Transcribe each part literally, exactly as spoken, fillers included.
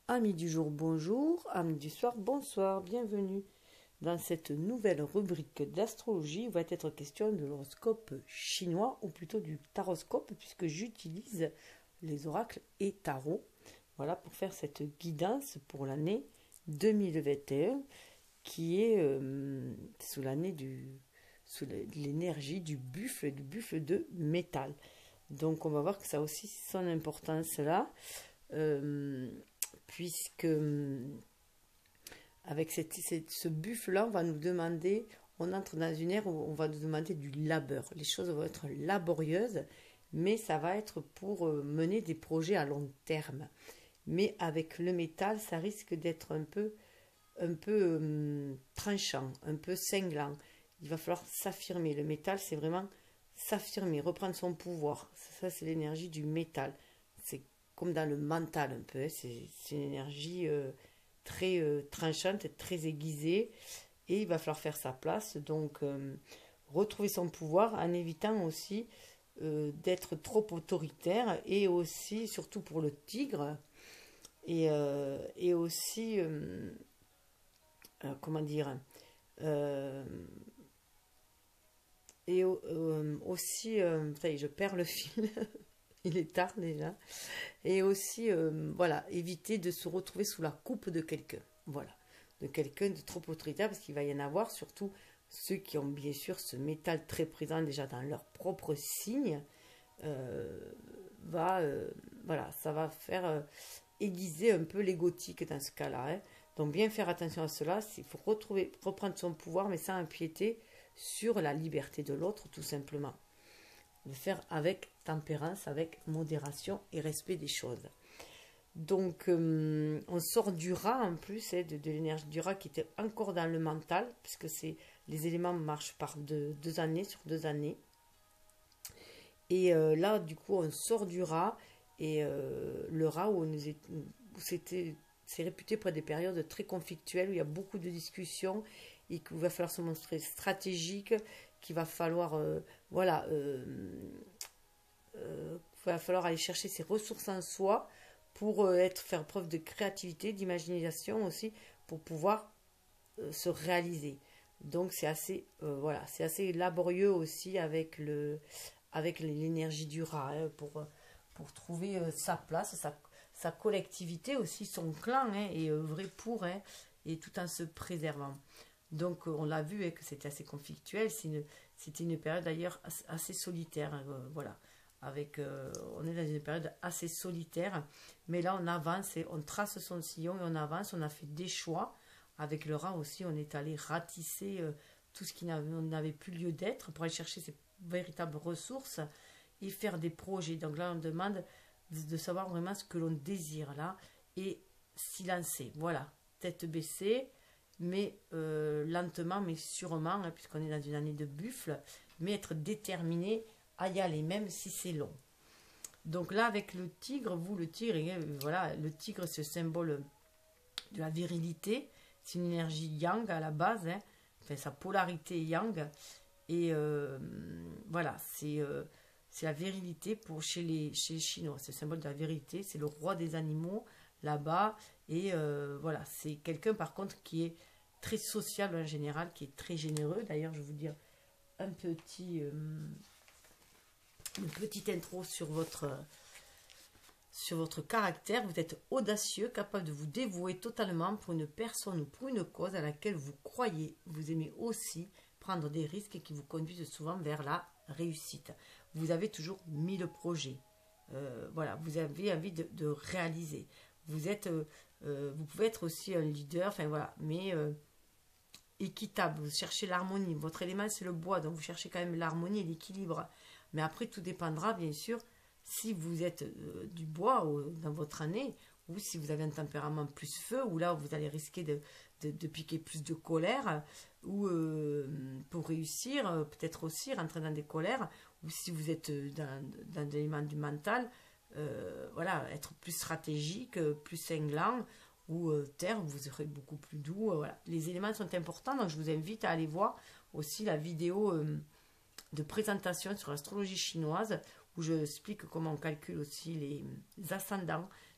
Amis du jour, bonjour. Amis du soir, bonsoir. Bienvenue dans cette nouvelle rubrique d'astrologie. Il va être question de l'horoscope chinois, ou plutôt du taroscope, puisque j'utilise les oracles et tarots. Voilà, pour faire cette guidance pour l'année deux mille vingt et un, qui est euh, sous l'année du sous l'énergie du buffle, du buffle de métal. Donc on va voir que ça a aussi son importance là. Euh, puisque avec cette, cette, ce buffle-là, on va nous demander, on entre dans une ère où on va nous demander du labeur. Les choses vont être laborieuses, mais ça va être pour mener des projets à long terme. Mais avec le métal, ça risque d'être un peu, un peu euh, tranchant, un peu cinglant. Il va falloir s'affirmer. Le métal, c'est vraiment s'affirmer, reprendre son pouvoir. Ça, c'est l'énergie du métal. C'est comme dans le mental un peu, hein. c'est une énergie euh, très euh, tranchante, très aiguisée, et il va falloir faire sa place, donc euh, retrouver son pouvoir en évitant aussi euh, d'être trop autoritaire, et aussi, surtout pour le tigre, et, euh, et aussi, euh, euh, comment dire, euh, et euh, aussi, euh, ça y est, je perds le fil, il est tard déjà. Et aussi, euh, voilà, éviter de se retrouver sous la coupe de quelqu'un. Voilà, de quelqu'un de trop autoritaire, parce qu'il va y en avoir, surtout ceux qui ont bien sûr ce métal très présent déjà dans leur propre signe. Euh, va, euh, voilà, ça va faire euh, aiguiser un peu l'égotique dans ce cas-là. Hein. Donc bien faire attention à cela, il faut retrouver, reprendre son pouvoir, mais sans empiéter sur la liberté de l'autre, tout simplement. Le faire avec tempérance, avec modération et respect des choses. Donc, euh, on sort du rat en plus, hein, de, de l'énergie du rat qui était encore dans le mental, puisque c'est, les éléments marchent par deux, deux années, sur deux années. Et euh, là, du coup, on sort du rat, et euh, le rat, où, nous est, où c'était, c'est réputé pour des périodes très conflictuelles, où il y a beaucoup de discussions, et qu'il va falloir se montrer stratégique, qu'il va falloir, euh, voilà, euh, euh, va falloir aller chercher ses ressources en soi pour euh, être, faire preuve de créativité, d'imagination aussi, pour pouvoir euh, se réaliser. Donc c'est assez, euh, voilà, c'est assez laborieux aussi avec le, avec l'énergie du rat, hein, pour, pour trouver euh, sa place, sa, sa collectivité aussi, son clan, hein, et œuvrer pour, hein, et tout en se préservant. Donc on l'a vu, hein, que c'était assez conflictuel, c'était une, une période d'ailleurs assez solitaire, hein, euh, voilà. Avec, euh, on est dans une période assez solitaire, mais là on avance, et on trace son sillon et on avance, on a fait des choix. Avec le rat aussi, on est allé ratisser euh, tout ce qui n'avait plus lieu d'être pour aller chercher ses véritables ressources et faire des projets. Donc là on demande de, de savoir vraiment ce que l'on désire là et s'y lancer. Voilà, tête baissée, mais euh, lentement mais sûrement, hein, puisqu'on est dans une année de buffle, mais être déterminé à y aller, même si c'est long. Donc là, avec le tigre, vous, le tigre, voilà, le tigre, c'est le symbole de la virilité. C'est une énergie yang à la base, hein, enfin, sa polarité yang. Et euh, voilà, c'est euh, c'est la virilité pour, chez, les, chez les Chinois. C'est le symbole de la virilité. C'est le roi des animaux là-bas. Et euh, voilà, c'est quelqu'un, par contre, qui est très sociable en général, qui est très généreux. D'ailleurs, je vais vous dire un petit... Euh, une petite intro sur votre, sur votre caractère. Vous êtes audacieux, capable de vous dévouer totalement pour une personne ou pour une cause à laquelle vous croyez. Vous aimez aussi prendre des risques qui vous conduisent souvent vers la réussite. Vous avez toujours mille projets. Euh, voilà, vous avez envie de, de réaliser. Vous êtes, euh, vous pouvez être aussi un leader, enfin voilà, mais euh, équitable. Vous cherchez l'harmonie. Votre élément, c'est le bois, donc vous cherchez quand même l'harmonie et l'équilibre. Mais après, tout dépendra, bien sûr, si vous êtes euh, du bois ou, dans votre année, ou si vous avez un tempérament plus feu, ou là, vous allez risquer de, de, de piquer plus de colère, ou euh, pour réussir, euh, peut-être aussi rentrer dans des colères, ou si vous êtes dans, dans l'élément du mental, euh, voilà, être plus stratégique, plus cinglant, ou euh, terre, vous serez beaucoup plus doux. Euh, voilà. Les éléments sont importants, donc je vous invite à aller voir aussi la vidéo... Euh, de présentation sur l'astrologie chinoise où je explique comment on calcule aussi les ascendants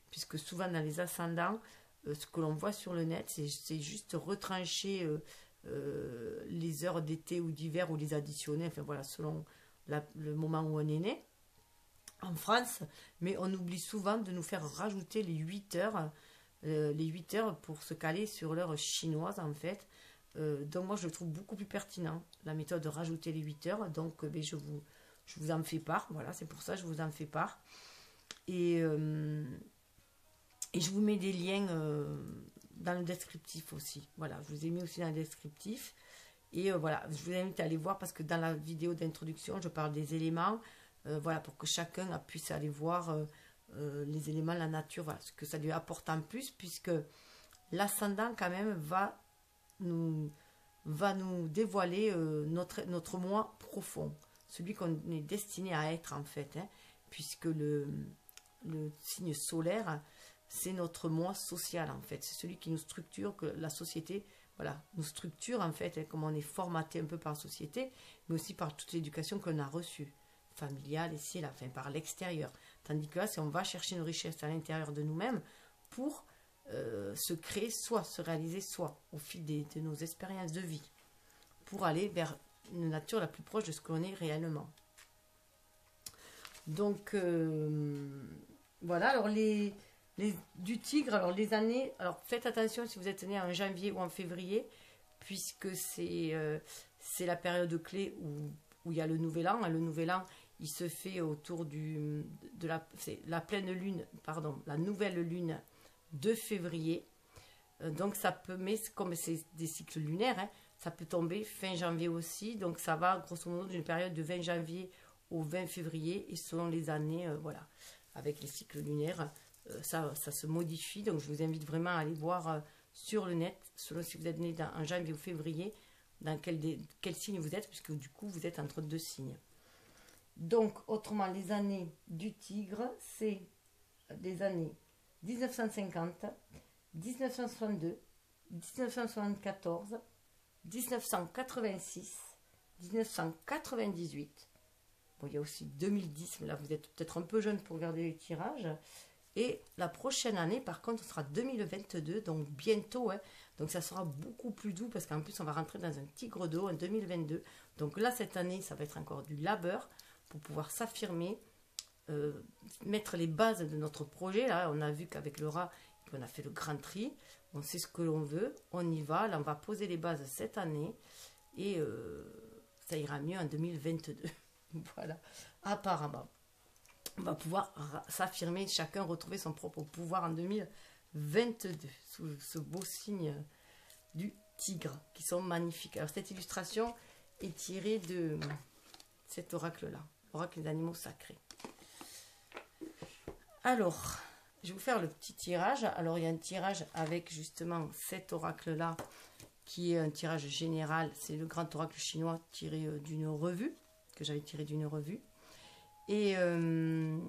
puisque souvent dans les ascendants, euh, ce que l'on voit sur le net, c'est juste retrancher euh, euh, les heures d'été ou d'hiver ou les additionner, enfin voilà, selon la, le moment où on est né en France, mais on oublie souvent de nous faire rajouter les huit heures, euh, les huit heures pour se caler sur l'heure chinoise en fait. Euh, donc moi je le trouve beaucoup plus pertinent, la méthode de rajouter les huit heures, donc euh, ben, je, vous, je vous en fais part, voilà, c'est pour ça que je vous en fais part. Et, euh, et je vous mets des liens euh, dans le descriptif aussi, voilà, je vous ai mis aussi dans le descriptif. Et euh, voilà, je vous invite à aller voir parce que dans la vidéo d'introduction, je parle des éléments, euh, voilà, pour que chacun puisse aller voir euh, euh, les éléments, la nature, voilà, ce que ça lui apporte en plus, puisque l'ascendant quand même va nous, va nous dévoiler euh, notre, notre moi profond, celui qu'on est destiné à être en fait, hein, puisque le, le signe solaire, c'est notre moi social en fait, c'est celui qui nous structure, que la société, voilà, nous structure en fait, hein, comme on est formaté un peu par la société, mais aussi par toute l'éducation qu'on a reçue, familiale ici, là, enfin par l'extérieur. Tandis que là, si on va chercher une richesse à l'intérieur de nous-mêmes pour euh, se créer soi, se réaliser soi, au fil des, de nos expériences de vie, pour aller vers une nature la plus proche de ce qu'on est réellement. Donc, euh, voilà, alors les... Les, du tigre, alors les années, alors faites attention si vous êtes né en janvier ou en février, puisque c'est euh, c'est la période clé où, où il y a le nouvel an. Le nouvel an, il se fait autour du, de la, c'est la pleine lune, pardon, la nouvelle lune de février. Euh, donc ça peut, mais comme c'est des cycles lunaires, hein, ça peut tomber fin janvier aussi. Donc ça va grosso modo d'une période de vingt janvier au vingt février, et selon les années, euh, voilà, avec les cycles lunaires. Ça, ça se modifie, donc je vous invite vraiment à aller voir euh, sur le net, selon si vous êtes né dans, en janvier ou février, dans quel, des, quel signe vous êtes, puisque du coup vous êtes entre deux signes. Donc autrement, les années du tigre, c'est des années mille neuf cent cinquante, mille neuf cent soixante-deux, mille neuf cent soixante-quatorze, mille neuf cent quatre-vingt-six, mille neuf cent quatre-vingt-dix-huit. Bon, il y a aussi deux mille dix, mais là vous êtes peut-être un peu jeune pour regarder les tirages. Et la prochaine année, par contre, ce sera deux mille vingt-deux, donc bientôt. Hein, donc ça sera beaucoup plus doux parce qu'en plus, on va rentrer dans un tigre d'eau en deux mille vingt-deux. Donc là, cette année, ça va être encore du labeur pour pouvoir s'affirmer, euh, mettre les bases de notre projet. Là, on a vu qu'avec le rat, on a fait le grand tri. On sait ce que l'on veut. On y va. Là, on va poser les bases cette année. Et euh, ça ira mieux en deux mille vingt-deux. Voilà, apparemment. On va pouvoir s'affirmer, chacun retrouver son propre pouvoir en deux mille vingt-deux, sous ce beau signe du tigre, qui sont magnifiques. Alors cette illustration est tirée de cet oracle-là, l'oracle des animaux sacrés. Alors, je vais vous faire le petit tirage. Alors il y a un tirage avec justement cet oracle-là, qui est un tirage général. C'est le grand oracle chinois tiré d'une revue, que j'avais tiré d'une revue. Et euh,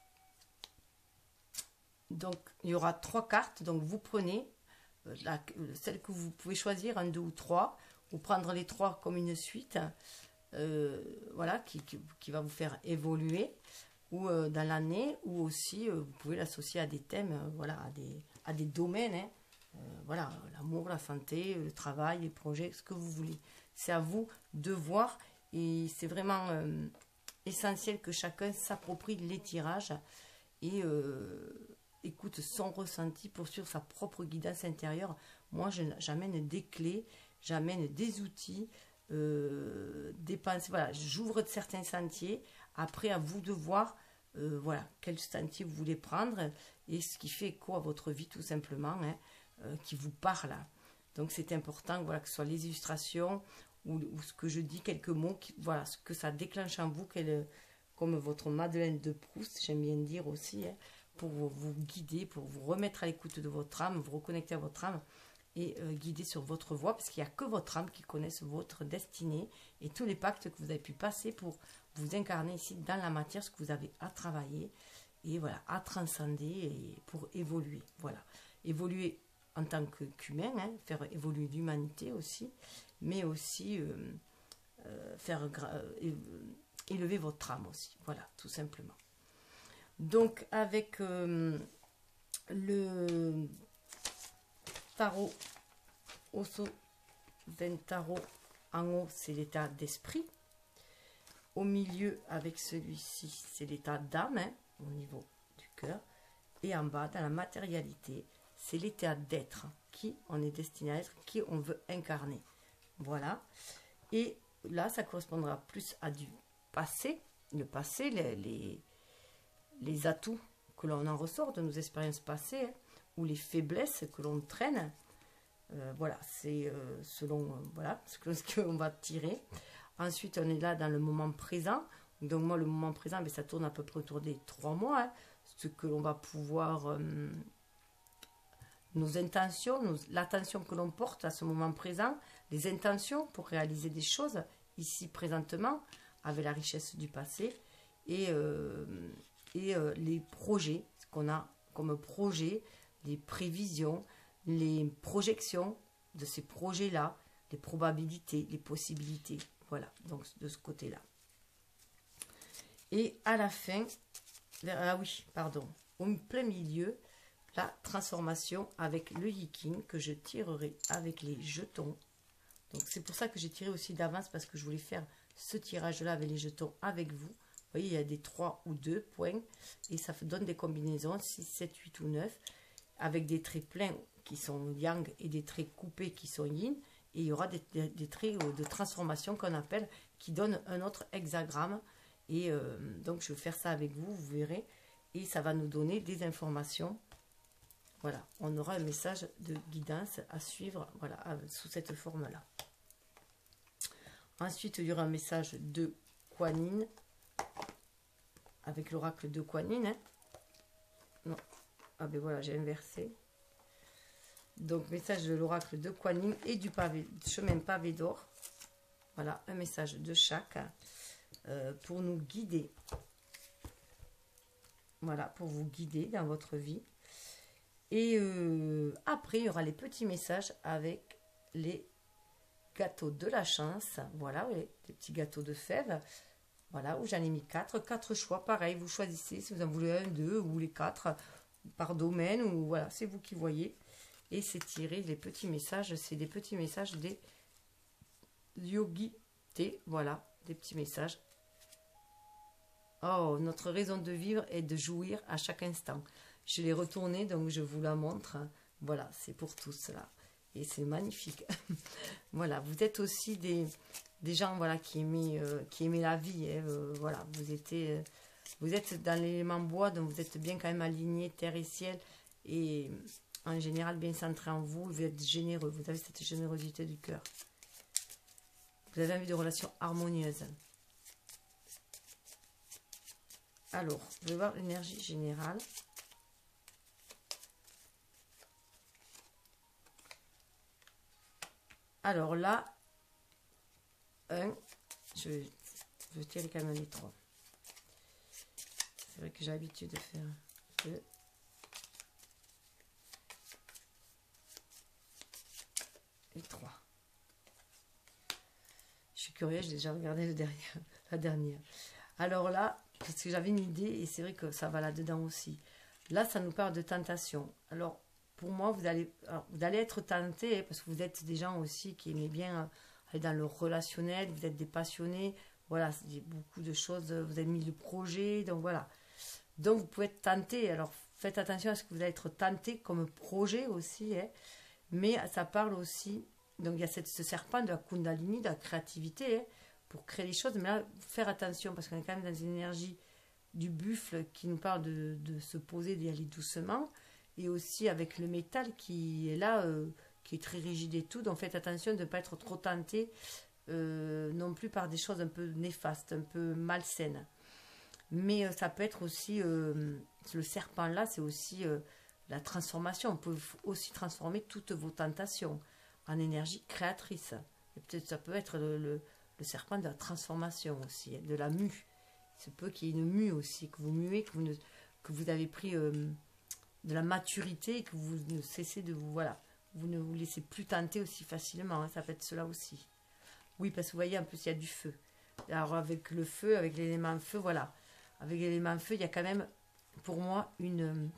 donc, il y aura trois cartes. Donc, vous prenez la, celle que vous pouvez choisir, un, deux ou trois, ou prendre les trois comme une suite, euh, voilà, qui, qui, qui va vous faire évoluer ou euh, dans l'année, ou aussi euh, vous pouvez l'associer à des thèmes, euh, voilà, à des, à des domaines, hein, euh, voilà, l'amour, la santé, le travail, les projets, ce que vous voulez. C'est à vous de voir, et c'est vraiment euh, essentiel que chacun s'approprie les tirages et euh, écoute son ressenti pour suivre sa propre guidance intérieure. Moi, j'amène des clés, j'amène des outils, euh, des pensées. Voilà, j'ouvre certains sentiers. Après, à vous de voir, euh, voilà, quel sentier vous voulez prendre et ce qui fait écho à votre vie, tout simplement, hein, euh, qui vous parle. Donc, c'est important, voilà, que ce soit les illustrations ou, ou ce que je dis, quelques mots, qui, voilà, ce que ça déclenche en vous, quel, comme votre Madeleine de Proust, j'aime bien dire aussi, hein, pour vous, vous guider, pour vous remettre à l'écoute de votre âme, vous reconnecter à votre âme et euh, guider sur votre voie, parce qu'il n'y a que votre âme qui connaisse votre destinée et tous les pactes que vous avez pu passer pour vous incarner ici dans la matière, ce que vous avez à travailler et voilà, à transcender et pour évoluer. Voilà, évoluer en tant qu'humain, hein, faire évoluer l'humanité aussi, mais aussi euh, euh, faire euh, élever votre âme aussi. Voilà, tout simplement. Donc, avec euh, Le tarot Osso Ventaro en haut, c'est l'état d'esprit. Au milieu, avec celui-ci, c'est l'état d'âme, hein, au niveau du cœur. Et en bas, dans la matérialité, c'est l'état d'être, qui on est destiné à être, qui on veut incarner. Voilà. Et là, ça correspondra plus à du passé. Le passé, les, les, les atouts que l'on en ressort de nos expériences passées, hein, ou les faiblesses que l'on traîne. Euh, voilà, c'est euh, selon euh, voilà, ce que ce qu'on va tirer. Ensuite, on est là dans le moment présent. Donc moi, le moment présent, mais ça tourne à peu près autour des trois mois. Hein, ce que l'on va pouvoir... Euh, nos intentions, l'attention que l'on porte à ce moment présent, les intentions pour réaliser des choses, ici, présentement, avec la richesse du passé, et, euh, et euh, les projets, ce qu'on a comme projet, les prévisions, les projections de ces projets-là, les probabilités, les possibilités. Voilà, donc de ce côté-là. Et à la fin, ah oui, pardon, au plein milieu, la transformation avec le yiking que je tirerai avec les jetons. Donc c'est pour ça que j'ai tiré aussi d'avance, parce que je voulais faire ce tirage-là avec les jetons avec vous. Vous voyez, il y a des trois ou deux points et ça donne des combinaisons six, sept, huit ou neuf avec des traits pleins qui sont yang et des traits coupés qui sont yin. Et il y aura des, des, des traits de transformation qu'on appelle, qui donnent un autre hexagramme. Et euh, donc je vais faire ça avec vous, vous verrez. Et ça va nous donner des informations. Voilà, on aura un message de guidance à suivre, voilà, sous cette forme-là. Ensuite, il y aura un message de Kuan Yin, avec l'oracle de Kuan Yin. Hein. Non, ah ben voilà, j'ai inversé. Donc, message de l'oracle de Kuan Yin et du pavé, chemin pavé d'or. Voilà, un message de chaque euh, pour nous guider. Voilà, pour vous guider dans votre vie. Et euh, après, il y aura les petits messages avec les gâteaux de la chance. Voilà, les, les petits gâteaux de fèves. Voilà, où j'en ai mis quatre. Quatre choix, pareil, vous choisissez si vous en voulez un, deux ou les quatre par domaine. Ou voilà, c'est vous qui voyez. Et c'est tiré les petits messages. C'est des petits messages des Yogi T. Voilà, des petits messages. Oh, notre raison de vivre est de jouir à chaque instant. Je l'ai retournée, donc je vous la montre. Voilà, c'est pour tous là. Et c'est magnifique. Voilà, vous êtes aussi des, des gens voilà, qui, aimaient, euh, qui aimaient la vie. Hein, euh, voilà, vous, étiez, euh, vous êtes dans l'élément bois, donc vous êtes bien quand même aligné, terre et ciel. Et en général, bien centré en vous. Vous êtes généreux. Vous avez cette générosité du cœur. Vous avez envie de relations harmonieuses. Alors, je vais voir l'énergie générale. Alors là, un, je vais, je vais tirer quand même les trois. C'est vrai que j'ai l'habitude de faire deux. Et trois. Je suis curieuse, j'ai déjà regardé le dernier, la dernière. Alors là, parce que j'avais une idée et c'est vrai que ça va là-dedans aussi. Là, ça nous parle de tentation. Alors, pour moi, vous allez, alors, vous allez être tenté, parce que vous êtes des gens aussi qui aimaient bien aller dans le relationnel, vous êtes des passionnés, voilà, c'est beaucoup de choses, vous avez mis le projet, donc voilà. Donc, vous pouvez être tenté, alors faites attention à ce que vous allez être tenté comme projet aussi, hein, mais ça parle aussi, donc il y a cette, ce serpent de la Kundalini, de la créativité, hein, pour créer les choses, mais là, faire attention, parce qu'on est quand même dans une énergie du buffle qui nous parle de, de se poser, d'y aller doucement, et aussi avec le métal qui est là, euh, qui est très rigide et tout. Donc faites attention de ne pas être trop tenté euh, non plus par des choses un peu néfastes, un peu malsaines. Mais euh, ça peut être aussi, euh, le serpent là, c'est aussi euh, la transformation. On peut aussi transformer toutes vos tentations en énergie créatrice. Et peut-être ça peut être le, le, le serpent de la transformation aussi, de la mue. Il se peut qu'il y ait une mue aussi, que vous muez, que vous, ne, que vous avez pris... Euh, de la maturité et que vous ne cessez de vous, voilà, vous ne vous laissez plus tenter aussi facilement, hein, ça peut être cela aussi. Oui, parce que vous voyez, en plus, il y a du feu. Alors, avec le feu, avec l'élément feu, voilà. Avec l'élément feu, il y a quand même, pour moi, une,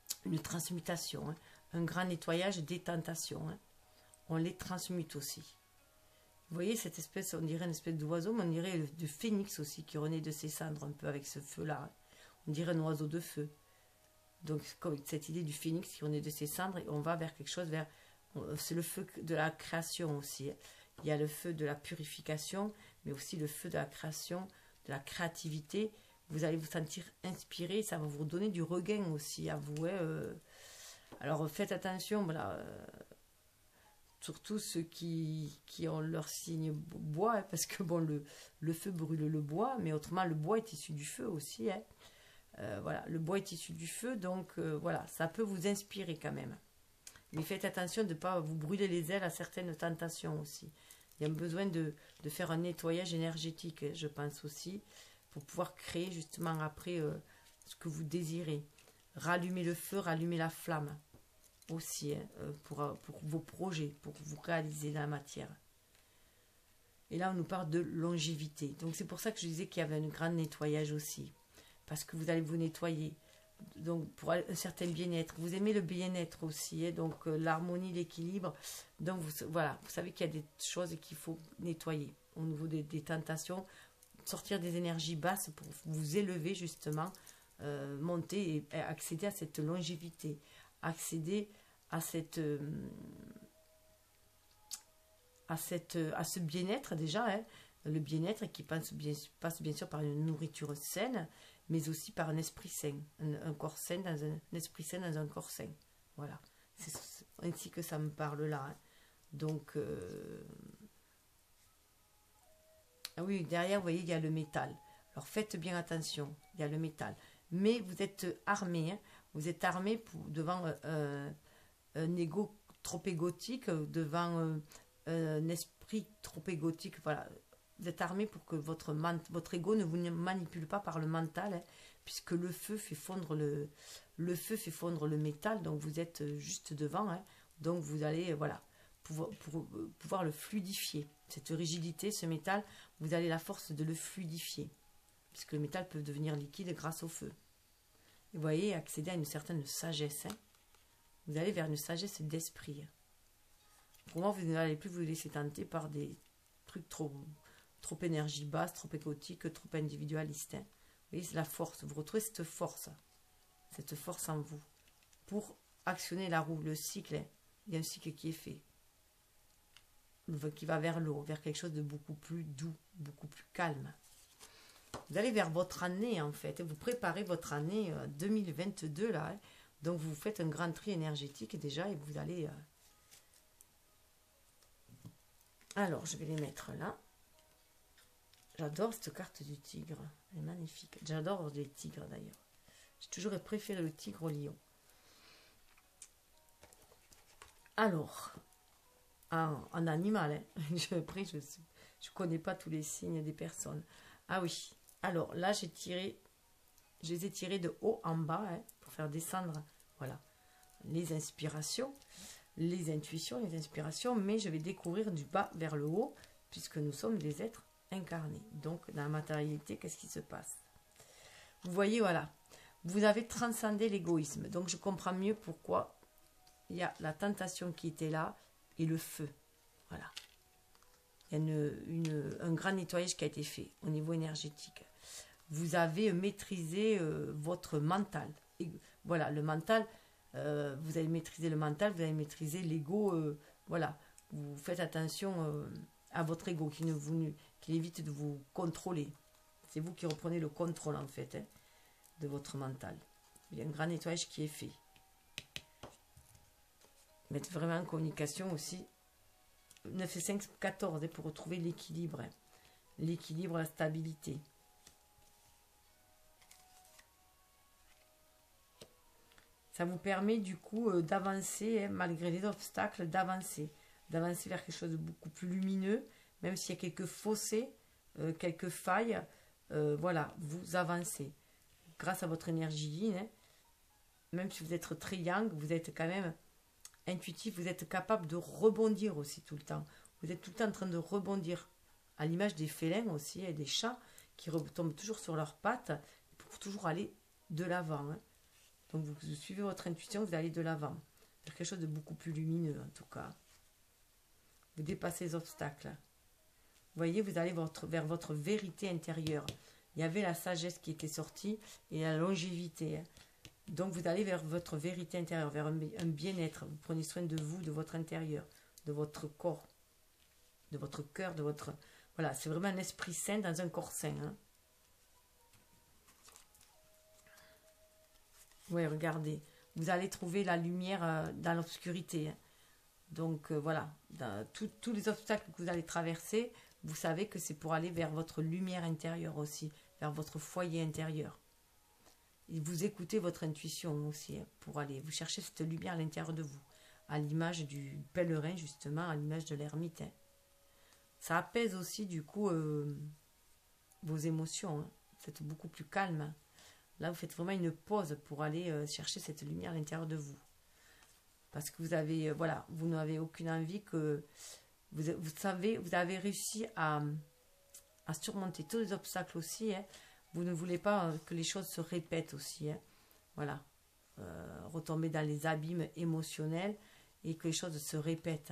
une transmutation, hein, un grand nettoyage des tentations. Hein. On les transmute aussi. Vous voyez cette espèce, on dirait une espèce d'oiseau, mais on dirait le, du phénix aussi qui renaît de ses cendres un peu avec ce feu-là. Hein. On dirait un oiseau de feu. Donc comme cette idée du phénix qui renaît de ses cendres, et on va vers quelque chose, vers c'est le feu de la création aussi. Hein. Il y a le feu de la purification, mais aussi le feu de la création, de la créativité. Vous allez vous sentir inspiré, ça va vous donner du regain aussi à vous. Hein, euh. Alors faites attention, voilà, euh, surtout ceux qui, qui ont leur signe bois, hein, parce que bon, le, le feu brûle le bois, mais autrement le bois est issu du feu aussi. Hein. Euh, voilà, le bois est issu du feu, donc euh, voilà, ça peut vous inspirer quand même. Mais faites attention de ne pas vous brûler les ailes à certaines tentations aussi. Il y a besoin de, de faire un nettoyage énergétique, je pense aussi, pour pouvoir créer justement après euh, ce que vous désirez. Rallumer le feu, rallumer la flamme aussi, hein, pour, pour vos projets, pour vous réaliser dans la matière. Et là, on nous parle de longévité. Donc c'est pour ça que je disais qu'il y avait un grand nettoyage aussi. Parce que vous allez vous nettoyer. Donc pour un certain bien-être. Vous aimez le bien-être aussi, hein, donc euh, l'harmonie, l'équilibre. Donc vous, voilà, vous savez qu'il y a des choses qu'il faut nettoyer au niveau des, des tentations, sortir des énergies basses pour vous élever justement, euh, monter et, et accéder à cette longévité, accéder à cette euh, à cette à ce bien-être déjà, hein, le bien-être qui passe bien, passe bien sûr par une nourriture saine, mais aussi par un esprit sain, un, un corps sain dans un, un esprit sain dans un corps sain. Voilà, c'est ainsi que ça me parle là. Hein. Donc, euh... ah oui, derrière, vous voyez, il y a le métal. Alors, faites bien attention, il y a le métal. Mais vous êtes armé, hein. Vous êtes armé pour, devant euh, un ego trop égotique, devant euh, un esprit trop égotique, voilà. Vous êtes armé pour que votre, votre ego ne vous manipule pas par le mental, hein, puisque le feu fait fondre le, le feu fait fondre le métal, donc vous êtes juste devant, hein, donc vous allez voilà, pouvoir, pour, pouvoir le fluidifier. Cette rigidité, ce métal, vous avez la force de le fluidifier, puisque le métal peut devenir liquide grâce au feu. Et vous voyez, accéder à une certaine sagesse. Hein, vous allez vers une sagesse d'esprit. Pour moi, vous n'allez plus vous laisser tenter par des trucs trop... trop énergie basse, trop égotique, trop individualiste. Hein. Vous voyez, c'est la force. Vous retrouvez cette force, cette force en vous, pour actionner la roue, le cycle. Hein. Il y a un cycle qui est fait, qui va vers l'eau, vers quelque chose de beaucoup plus doux, beaucoup plus calme. Vous allez vers votre année, en fait. Vous préparez votre année euh, deux mille vingt-deux, là. Hein. Donc, vous faites un grand tri énergétique, déjà, et vous allez... Euh... Alors, je vais les mettre là. J'adore cette carte du tigre. Elle est magnifique. J'adore les tigres d'ailleurs. J'ai toujours préféré le tigre au lion. Alors, en, en animal, hein. je, après je ne connais pas tous les signes des personnes. Ah oui. Alors là, j'ai tiré, je les ai tirés de haut en bas, hein, pour faire descendre, voilà, les inspirations, les intuitions, les inspirations, mais je vais découvrir du bas vers le haut, puisque nous sommes des êtres incarné. Donc, dans la matérialité, qu'est-ce qui se passe? Vous voyez, voilà. Vous avez transcendé l'égoïsme. Donc, je comprends mieux pourquoi il y a la tentation qui était là et le feu. Voilà. Il y a une, une, un grand nettoyage qui a été fait au niveau énergétique. Vous avez maîtrisé euh, votre mental. Et, voilà, le mental, euh, vous avez maîtrisé le mental, vous avez maîtrisé l'ego. Euh, voilà. Vous faites attention euh, à votre ego qui ne vous... qui évite de vous contrôler. C'est vous qui reprenez le contrôle, en fait, hein, de votre mental. Il y a un grand nettoyage qui est fait. Mettre vraiment en communication aussi. neuf et cinq, quatorze, hein, pour retrouver l'équilibre. Hein. L'équilibre, la stabilité. Ça vous permet, du coup, euh, d'avancer, hein, malgré les obstacles, d'avancer. D'avancer vers quelque chose de beaucoup plus lumineux. Même s'il y a quelques fossés, euh, quelques failles, euh, voilà, vous avancez. Grâce à votre énergie yin, hein, même si vous êtes très yang, vous êtes quand même intuitif, vous êtes capable de rebondir aussi tout le temps. Vous êtes tout le temps en train de rebondir, à l'image des félins aussi, et des chats qui retombent toujours sur leurs pattes pour toujours aller de l'avant. Hein. Donc vous, vous suivez votre intuition, vous allez de l'avant. Vers quelque chose de beaucoup plus lumineux en tout cas. Vous dépassez les obstacles. Vous voyez, vous allez votre, vers votre vérité intérieure. Il y avait la sagesse qui était sortie et la longévité. Donc vous allez vers votre vérité intérieure, vers un, un bien-être. Vous prenez soin de vous, de votre intérieur, de votre corps, de votre cœur, de votre... Voilà, c'est vraiment un esprit sain dans un corps sain. Hein. Oui, regardez. Vous allez trouver la lumière euh, dans l'obscurité. Hein. Donc euh, voilà, dans tout, tous les obstacles que vous allez traverser, vous savez que c'est pour aller vers votre lumière intérieure aussi, vers votre foyer intérieur. Et vous écoutez votre intuition aussi, hein, pour aller, vous cherchez cette lumière à l'intérieur de vous, à l'image du pèlerin justement, à l'image de l'ermite. Hein. Ça apaise aussi du coup euh, vos émotions, hein. Vous êtes beaucoup plus calme. Hein. Là, vous faites vraiment une pause pour aller euh, chercher cette lumière à l'intérieur de vous. Parce que vous avez, euh, voilà, vous n'avez aucune envie que... Vous, vous savez, vous avez réussi à, à surmonter tous les obstacles aussi. Hein. Vous ne voulez pas que les choses se répètent aussi. Hein. Voilà. Euh, retomber dans les abîmes émotionnels et que les choses se répètent.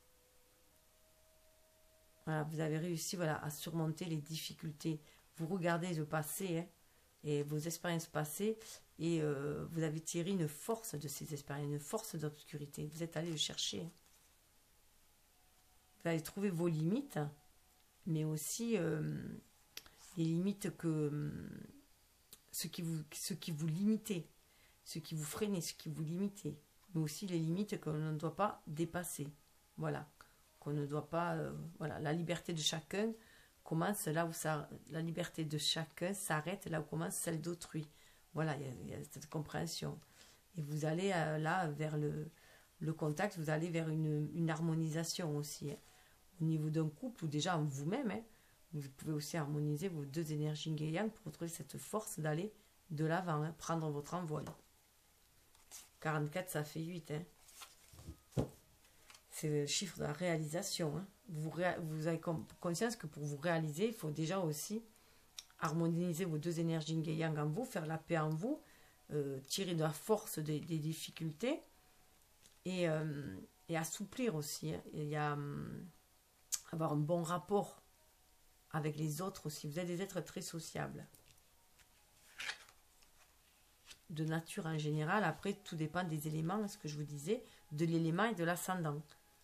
Voilà, vous avez réussi, voilà, à surmonter les difficultés. Vous regardez le passé, hein, et vos expériences passées, et euh, vous avez tiré une force de ces expériences, une force d'obscurité. Vous êtes allé le chercher. Hein. Vous allez trouver vos limites, mais aussi euh, les limites que euh, ce qui vous, ce qui vous limitez, ce qui vous freinez, ce qui vous limitez, mais aussi les limites qu'on ne doit pas dépasser. Voilà, qu'on ne doit pas. Euh, voilà, la liberté de chacun commence là où ça, la liberté de chacun s'arrête là où commence celle d'autrui. Voilà, il y, y a cette compréhension. Et vous allez euh, là vers le, le contact, vous allez vers une, une harmonisation aussi. Hein. Au niveau d'un couple ou déjà en vous-même, hein, vous pouvez aussi harmoniser vos deux énergies yin et yang pour retrouver cette force d'aller de l'avant, hein, prendre votre envol. quarante-quatre, ça fait huit. Hein. C'est le chiffre de la réalisation. Hein. Vous, ré, vous avez conscience que pour vous réaliser, il faut déjà aussi harmoniser vos deux énergies yin et yang en vous, faire la paix en vous, euh, tirer de la force des, des difficultés et, euh, et assouplir aussi. Hein. Il y a... Hum, avoir un bon rapport avec les autres aussi. Vous êtes des êtres très sociables. De nature en général. Après, tout dépend des éléments, ce que je vous disais, de l'élément et de l'ascendant.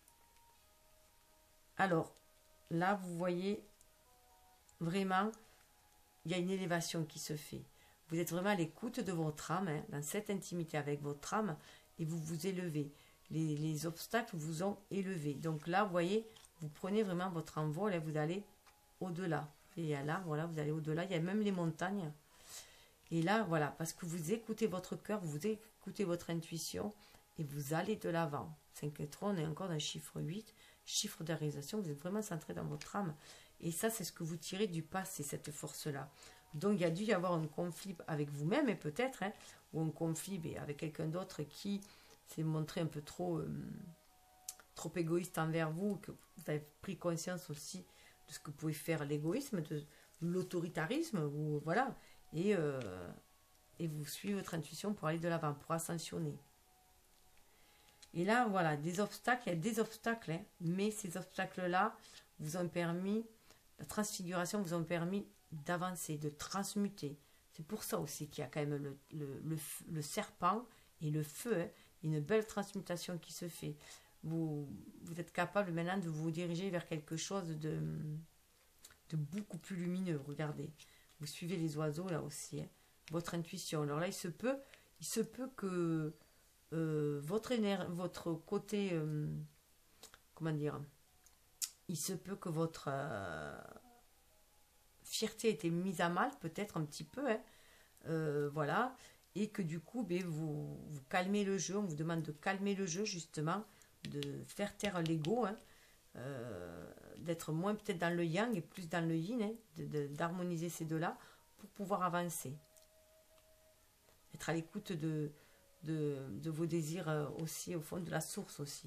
Alors, là, vous voyez vraiment, il y a une élévation qui se fait. Vous êtes vraiment à l'écoute de votre âme, hein, dans cette intimité avec votre âme, et vous vous élevez. Les, les obstacles vous ont élevé. Donc là, vous voyez, vous prenez vraiment votre envol et vous allez au-delà. Et là, voilà, vous allez au-delà. Il y a même les montagnes. Et là, voilà, parce que vous écoutez votre cœur, vous écoutez votre intuition et vous allez de l'avant. cinq et trois, on est encore dans le chiffre huit, chiffre de réalisation. Vous êtes vraiment centré dans votre âme. Et ça, c'est ce que vous tirez du passé, cette force-là. Donc, il y a dû y avoir un conflit avec vous-même, et peut-être, hein, ou un conflit avec quelqu'un d'autre qui s'est montré un peu trop... Euh, trop égoïste envers vous, que vous avez pris conscience aussi de ce que pouvait faire l'égoïsme, de l'autoritarisme, ou voilà, et, euh, et vous suivez votre intuition pour aller de l'avant, pour ascensionner. Et là, voilà, des obstacles, il y a des obstacles, hein, mais ces obstacles-là vous ont permis, la transfiguration vous ont permis d'avancer, de transmuter. C'est pour ça aussi qu'il y a quand même le, le, le, le serpent et le feu, hein, une belle transmutation qui se fait. Vous, vous êtes capable maintenant de vous diriger vers quelque chose de, de beaucoup plus lumineux. Regardez, vous suivez les oiseaux là aussi, hein, votre intuition. Alors là, il se peut, il se peut que euh, votre, éner votre côté, euh, comment dire, il se peut que votre euh, fierté ait été mise à mal, peut-être un petit peu, hein, euh, voilà, et que du coup, ben, vous, vous calmez le jeu. On vous demande de calmer le jeu justement, de faire taire l'ego, hein, euh, d'être moins peut-être dans le yang et plus dans le yin, hein, d'harmoniser ces deux-là pour pouvoir avancer. Être à l'écoute de, de, de vos désirs aussi, au fond de la source aussi.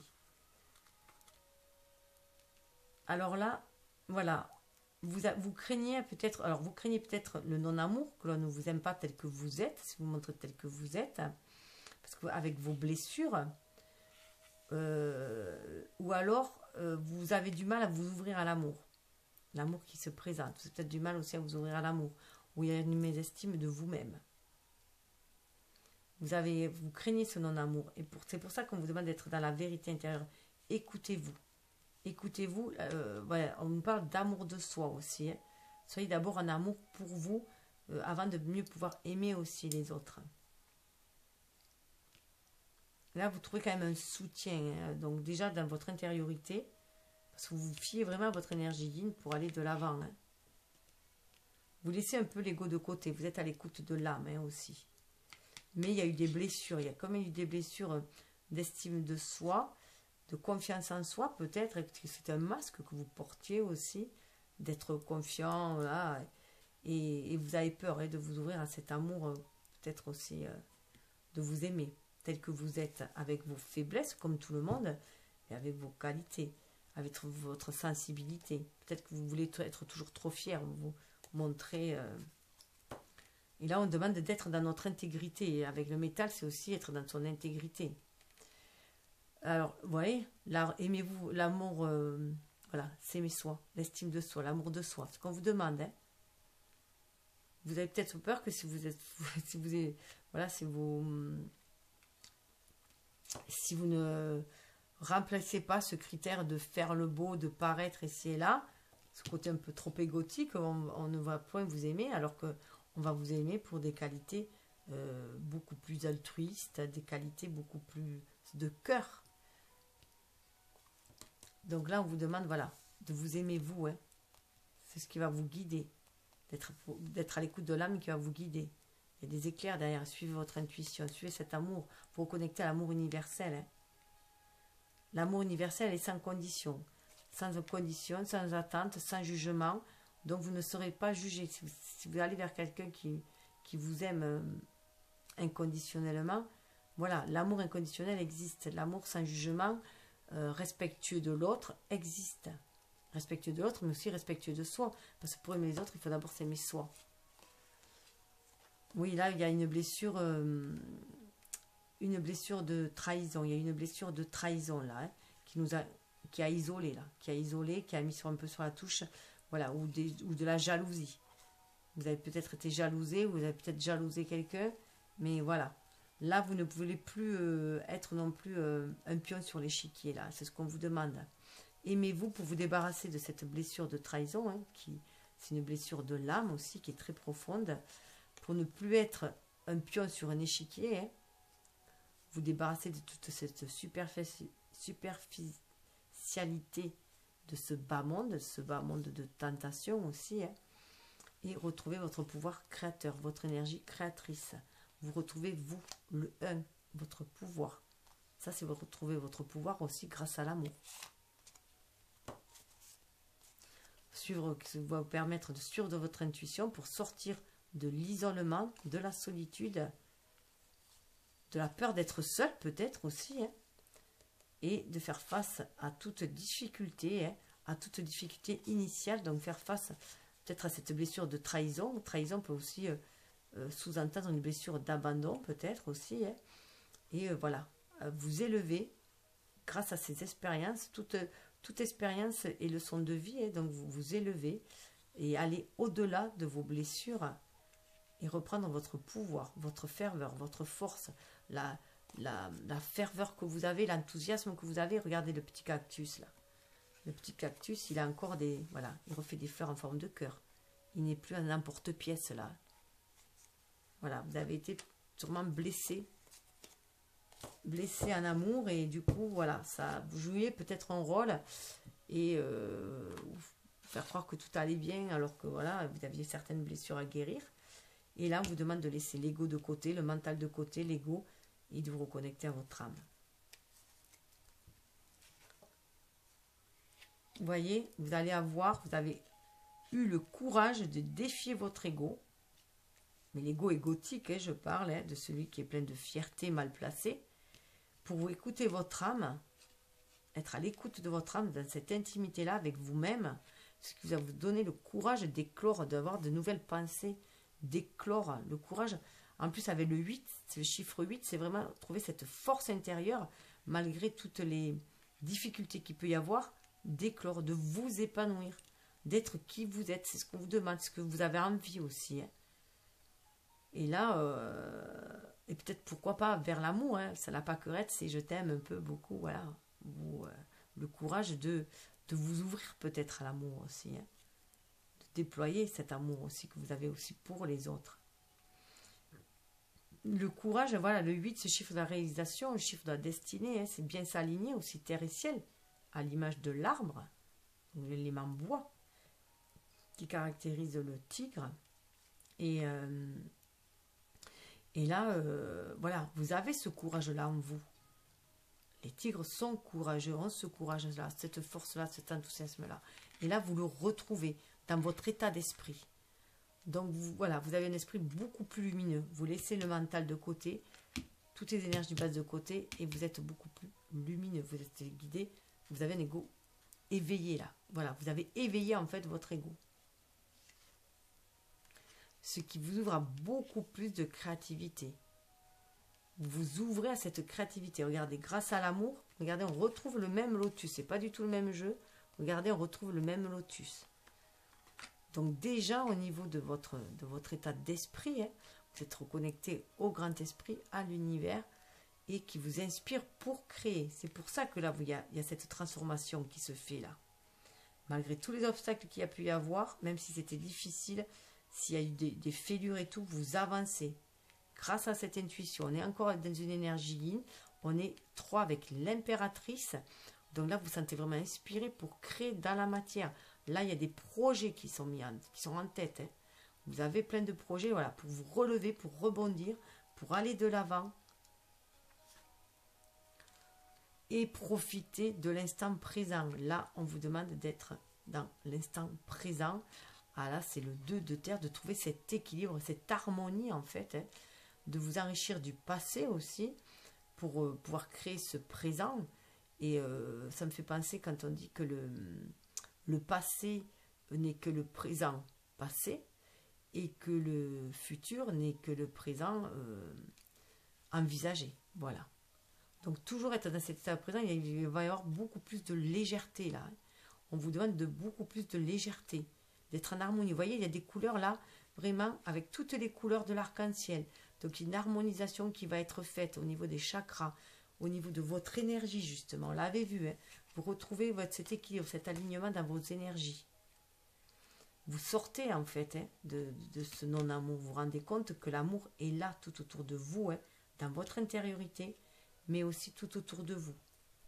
Alors là, voilà, vous, a, vous craignez peut-être, alors vous craignez peut-être le non-amour, que l'on ne vous aime pas tel que vous êtes, si vous montrez tel que vous êtes, parce qu'avec vos blessures, euh, ou alors euh, vous avez du mal à vous ouvrir à l'amour. L'amour qui se présente. Vous avez peut-être du mal aussi à vous ouvrir à l'amour. Ou il y a une mésestime de vous-même. Vous, avez, vous craignez ce non-amour. Et pour, c'est pour ça qu'on vous demande d'être dans la vérité intérieure. Écoutez-vous. Écoutez-vous. Euh, voilà, on nous parle d'amour de soi aussi. Hein. Soyez d'abord en amour pour vous euh, avant de mieux pouvoir aimer aussi les autres. Là, vous trouvez quand même un soutien. Hein, donc déjà dans votre intériorité. Parce que vous vous fiez vraiment à votre énergie yin pour aller de l'avant. Hein. Vous laissez un peu l'ego de côté. Vous êtes à l'écoute de l'âme hein, aussi. Mais il y a eu des blessures. Il y a comme il y a eu des blessures d'estime de soi, de confiance en soi peut-être. Que c'est un masque que vous portiez aussi. D'être confiant. Voilà, et, et vous avez peur hein, de vous ouvrir à cet amour. Peut-être aussi euh, de vous aimer. Tel que vous êtes avec vos faiblesses comme tout le monde. Et avec vos qualités. Avec votre sensibilité. Peut-être que vous voulez être toujours trop fier, vous montrer. Euh... Et là, on demande d'être dans notre intégrité. Et avec le métal, c'est aussi être dans son intégrité. Alors, vous voyez, aimez-vous l'amour, euh... voilà, s'aimer soi, l'estime de soi, l'amour de soi. C'est ce qu'on vous demande. Hein. Vous avez peut-être peur que si vous êtes, si vous êtes, voilà, si vous, si vous ne remplacez pas ce critère de faire le beau, de paraître ici et là, ce côté un peu trop égotique, on, on ne va point vous aimer, alors que on va vous aimer pour des qualités euh, beaucoup plus altruistes, des qualités beaucoup plus de cœur. Donc là, on vous demande, voilà, de vous aimer vous. Hein. C'est ce qui va vous guider, d'être d'être à l'écoute de l'âme qui va vous guider. Il y a des éclairs derrière, suivez votre intuition, suivez cet amour, pour vous connecter à l'amour universel. Hein. L'amour universel est sans condition, sans condition, sans attente, sans jugement. Donc vous ne serez pas jugé. Si vous, si vous allez vers quelqu'un qui, qui vous aime euh, inconditionnellement, voilà, l'amour inconditionnel existe. L'amour sans jugement, euh, respectueux de l'autre, existe. Respectueux de l'autre, mais aussi respectueux de soi. Parce que pour aimer les autres, il faut d'abord s'aimer soi. Oui, là, il y a une blessure... Euh, une blessure de trahison, il y a une blessure de trahison là, hein, qui nous a, qui a isolé là, qui a isolé, qui a mis sur un peu sur la touche, voilà, ou, des, ou de la jalousie. Vous avez peut-être été jalousé, vous avez peut-être jalousé quelqu'un, mais voilà, là vous ne pouvez plus euh, être non plus euh, un pion sur l'échiquier là, c'est ce qu'on vous demande. Aimez-vous pour vous débarrasser de cette blessure de trahison, hein, qui c'est une blessure de l'âme aussi, qui est très profonde, pour ne plus être un pion sur un échiquier, hein, vous débarrasser de toute cette superfici superficialité de ce bas monde, ce bas monde de tentation aussi, hein, et retrouver votre pouvoir créateur, votre énergie créatrice. Vous retrouvez, vous, le un, votre pouvoir. Ça, c'est vous retrouver votre pouvoir aussi grâce à l'amour. Suivre, ça va vous permettre de suivre de votre intuition pour sortir de l'isolement, de la solitude, de la peur d'être seul peut-être aussi, hein, et de faire face à toute difficulté, hein, à toute difficulté initiale, donc faire face peut-être à cette blessure de trahison. Trahison peut aussi euh, euh, sous-entendre une blessure d'abandon peut-être aussi, hein, et euh, voilà, euh, vous élever grâce à ces expériences, toute, toute expérience et leçon de vie, hein, donc vous vous élevez et aller au-delà de vos blessures et reprendre votre pouvoir, votre ferveur, votre force, la, la, la ferveur que vous avez, l'enthousiasme que vous avez. Regardez le petit cactus là. Le petit cactus, il a encore des... Voilà, il refait des fleurs en forme de cœur. Il n'est plus un emporte-pièce là. Voilà, vous avez été sûrement blessé. Blessé en amour et du coup, voilà, ça, vous jouiez peut-être un rôle et euh, faire croire que tout allait bien alors que voilà, vous aviez certaines blessures à guérir. Et là, on vous demande de laisser l'ego de côté, le mental de côté, l'ego, et de vous reconnecter à votre âme. Vous voyez, vous allez avoir, vous avez eu le courage de défier votre ego. Mais l'ego égotique, hein, je parle, hein, de celui qui est plein de fierté mal placée. Pour vous écouter votre âme, être à l'écoute de votre âme, dans cette intimité-là avec vous-même, ce qui va vous donner le courage d'éclore, d'avoir de nouvelles pensées, d'éclore, le courage En plus, avec le huit, c'est le chiffre huit, c'est vraiment trouver cette force intérieure, malgré toutes les difficultés qu'il peut y avoir, d'éclore, de vous épanouir, d'être qui vous êtes. C'est ce qu'on vous demande, ce que vous avez envie aussi. Hein. Et là, euh, et peut-être pourquoi pas vers l'amour, hein, ça n'a pas que être, c'est je t'aime un peu beaucoup, voilà. Vous, euh, le courage de, de vous ouvrir peut-être à l'amour aussi. Hein. De déployer cet amour aussi que vous avez aussi pour les autres. Le courage, voilà, le huit, c'est le chiffre de la réalisation, le chiffre de la destinée, hein, c'est bien s'aligner aussi terre et ciel, à l'image de l'arbre, l'élément bois, qui caractérise le tigre. Et, euh, et là, euh, voilà, vous avez ce courage-là en vous. Les tigres sont courageux, ont ce courage-là, cette force-là, cet enthousiasme-là. Et là, vous le retrouvez dans votre état d'esprit. Donc, vous, voilà, vous avez un esprit beaucoup plus lumineux. Vous laissez le mental de côté, toutes les énergies basses de côté, et vous êtes beaucoup plus lumineux. Vous êtes guidé, vous avez un ego éveillé là. Voilà, vous avez éveillé en fait votre ego. Ce qui vous ouvre à beaucoup plus de créativité. Vous vous ouvrez à cette créativité. Regardez, grâce à l'amour, regardez, on retrouve le même lotus. C'est pas du tout le même jeu. Regardez, on retrouve le même lotus. Donc déjà, au niveau de votre, de votre état d'esprit, hein, vous êtes reconnecté au grand esprit, à l'univers, et qui vous inspire pour créer. C'est pour ça que là, il y a, il y a cette transformation qui se fait là. Malgré tous les obstacles qu'il y a pu y avoir, même si c'était difficile, s'il y a eu des, des fêlures et tout, vous avancez. Grâce à cette intuition, on est encore dans une énergie yin, on est trois avec l'impératrice. Donc là, vous vous sentez vraiment inspiré pour créer dans la matière. Là, il y a des projets qui sont mis en, qui sont en tête. Hein. Vous avez plein de projets, voilà, pour vous relever, pour rebondir, pour aller de l'avant. Et profiter de l'instant présent. Là, on vous demande d'être dans l'instant présent. Ah là, c'est le deux de terre, de trouver cet équilibre, cette harmonie en fait, hein, de vous enrichir du passé aussi, pour euh, pouvoir créer ce présent. Et euh, ça me fait penser quand on dit que le... Le passé n'est que le présent passé et que le futur n'est que le présent euh, envisagé. Voilà. Donc toujours être dans cet état présent, il va y avoir beaucoup plus de légèreté là. On vous demande de beaucoup plus de légèreté, d'être en harmonie. Vous voyez, il y a des couleurs là, vraiment avec toutes les couleurs de l'arc-en-ciel. Donc une harmonisation qui va être faite au niveau des chakras, au niveau de votre énergie justement. On l'avait vu, hein. Vous retrouvez votre, cet équilibre, cet alignement dans vos énergies. Vous sortez en fait hein, de, de ce non-amour. Vous vous rendez compte que l'amour est là tout autour de vous, hein, dans votre intériorité, mais aussi tout autour de vous.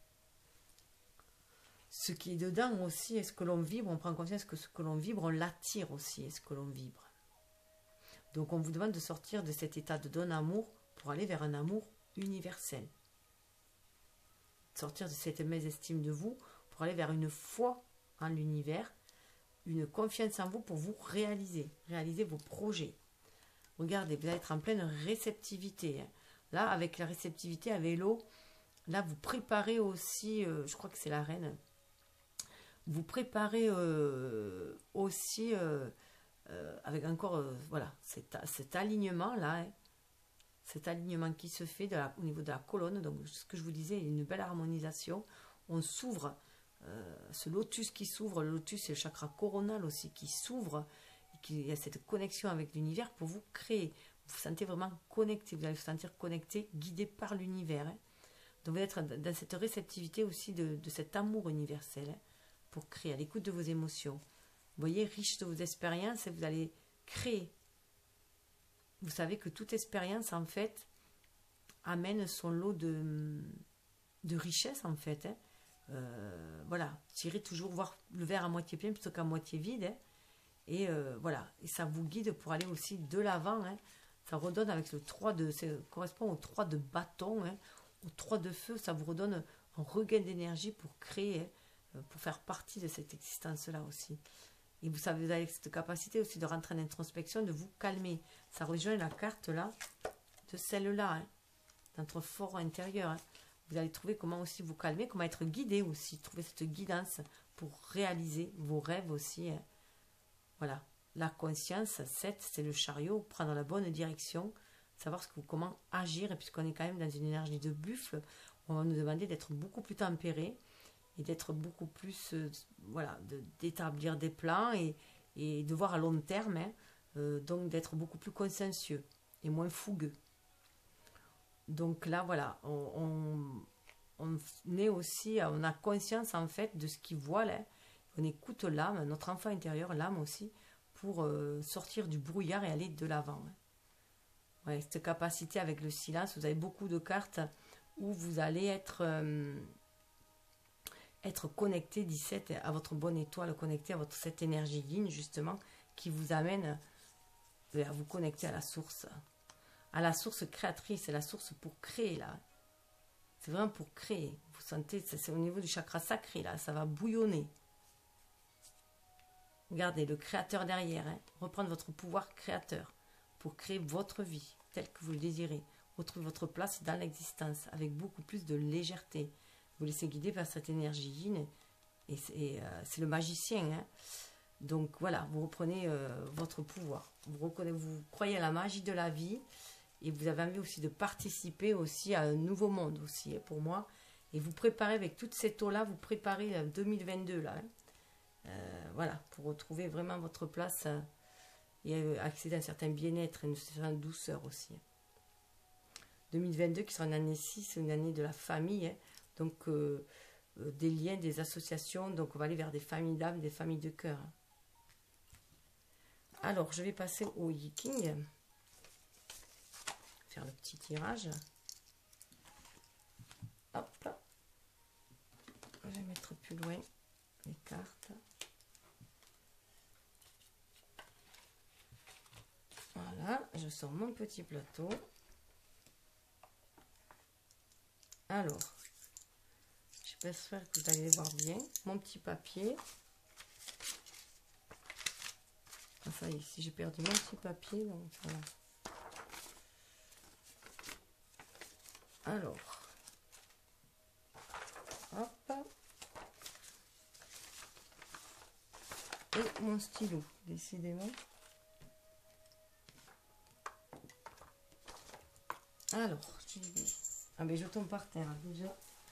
Ce qui est dedans aussi, est-ce que l'on vibre, on prend conscience que ce que l'on vibre, on l'attire aussi, est-ce que l'on vibre. Donc on vous demande de sortir de cet état de non-amour pour aller vers un amour universel. Sortir de cette mésestime de vous pour aller vers une foi en l'univers, une confiance en vous pour vous réaliser, réaliser vos projets. Regardez, vous allez être en pleine réceptivité. Hein. Là, avec la réceptivité, avec l'eau, là, vous préparez aussi, euh, je crois que c'est la reine, vous préparez euh, aussi, euh, euh, avec encore, euh, voilà, cet, cet alignement-là, hein. Cet alignement qui se fait de la, au niveau de la colonne, donc ce que je vous disais, une belle harmonisation. On s'ouvre, euh, ce lotus qui s'ouvre, le lotus c'est le chakra coronal aussi qui s'ouvre, et qui il y a cette connexion avec l'univers pour vous créer. Vous vous sentez vraiment connecté, vous allez vous sentir connecté, guidé par l'univers. Hein. Donc vous allez être dans cette réceptivité aussi de, de cet amour universel hein, pour créer, à l'écoute de vos émotions. Vous voyez, riche de vos expériences, vous allez créer. Vous savez que toute expérience, en fait, amène son lot de, de richesse, en fait. Hein. Euh, voilà, tirez toujours voir le verre à moitié plein plutôt qu'à moitié vide. Hein. Et euh, voilà, et ça vous guide pour aller aussi de l'avant. Hein. Ça redonne avec le trois de... Ça correspond au trois de bâton, hein, au trois de feu. Ça vous redonne un regain d'énergie pour créer, hein, pour faire partie de cette existence-là aussi. Et vous savez, vous avez cette capacité aussi de rentrer en introspection, de vous calmer. Ça rejoint la carte là, de celle-là, hein, notre fort intérieur. Hein. Vous allez trouver comment aussi vous calmer, comment être guidé aussi, trouver cette guidance pour réaliser vos rêves aussi. Hein. Voilà, la conscience, sept, c'est le chariot, prendre la bonne direction savoir ce que, comment agir. Et puisqu'on est quand même dans une énergie de buffle, on va nous demander d'être beaucoup plus tempéré et d'être beaucoup plus, euh, voilà, d'établir des plans et, et de voir à long terme, hein, euh, donc d'être beaucoup plus consciencieux et moins fougueux. Donc là, voilà, on, on, on est aussi, on a conscience en fait de ce qu'il voit là. On écoute l'âme, notre enfant intérieur, l'âme aussi, pour euh, sortir du brouillard et aller de l'avant. Ouais, cette capacité avec le silence, vous avez beaucoup de cartes où vous allez être, euh, être connecté, dix-sept, à votre bonne étoile, connecté à votre, cette énergie yin, justement, qui vous amène à vous connecter à la source. À la source créatrice, c'est la source pour créer, là. C'est vraiment pour créer. Vous sentez, c'est au niveau du chakra sacré, là, ça va bouillonner. Regardez, le créateur derrière, hein, reprendre votre pouvoir créateur pour créer votre vie, telle que vous le désirez. Retrouver votre place dans l'existence, avec beaucoup plus de légèreté. Vous laissez guider par cette énergie yin, et c'est euh, le magicien, hein. Donc voilà, vous reprenez euh, votre pouvoir. Vous, reconnaissez, vous croyez à la magie de la vie, et vous avez envie aussi de participer aussi à un nouveau monde aussi, hein, pour moi. Et vous préparez avec toute cette eau-là, vous préparez euh, deux mille vingt-deux là, hein. Euh, voilà, pour retrouver vraiment votre place euh, et euh, accéder à un certain bien-être et une certaine douceur aussi. deux mille vingt-deux qui sera une année six, une année de la famille, hein, donc euh, euh, des liens, des associations, donc on va aller vers des familles d'âme, des familles de cœur. Alors, je vais passer au Yiking, faire le petit tirage. Hop, je vais mettre plus loin les cartes. Voilà, je sors mon petit plateau. Alors, j'espère que vous allez voir bien mon petit papier. Ah, ça y est, si j'ai perdu mon petit papier, donc voilà. Alors, hop. Et mon stylo, décidément. Alors, je vais... Ah ben je tombe par terre déjà.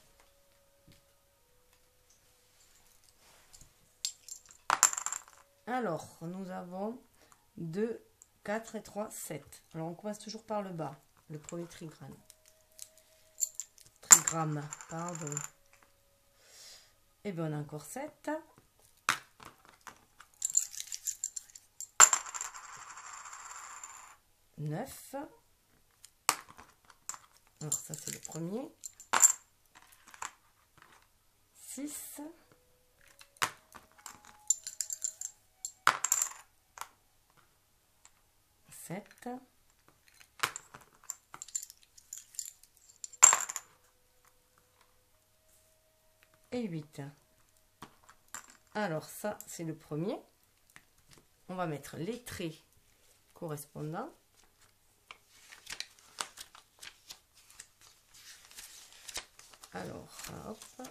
Alors, nous avons deux, quatre et trois, sept. Alors, on commence toujours par le bas, le premier trigramme. Trigramme, pardon. Et bien, on a encore sept. neuf. Alors, ça, c'est le premier. six. sept. Et huit. Alors, ça, c'est le premier. On va mettre les traits correspondants. Alors, hop.